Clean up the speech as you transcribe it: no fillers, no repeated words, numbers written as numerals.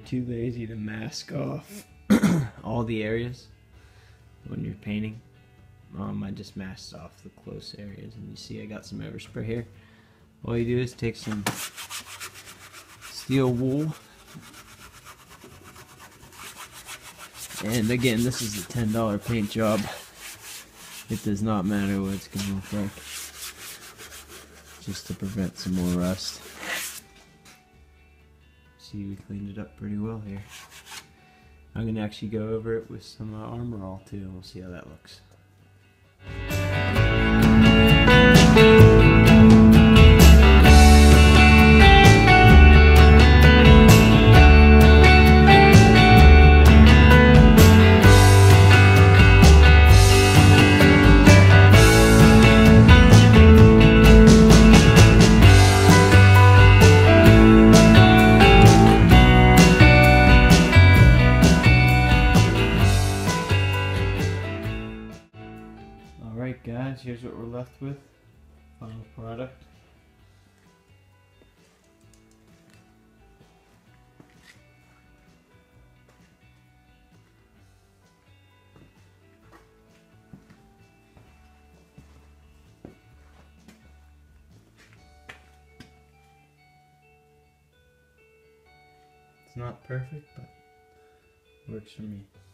too lazy to mask off all the areas when you're painting, I just masked off the close areas, and you see I got some overspray here. All you do is take some steel wool, and again, this is a $10 paint job. It does not matter what it's going to look like, just to prevent some more rust. See, we cleaned it up pretty well here. I'm going to actually go over it with some Armor All too, and we'll see how that looks. Alright guys, here's what we're left with. Final product. It's not perfect, but works for me.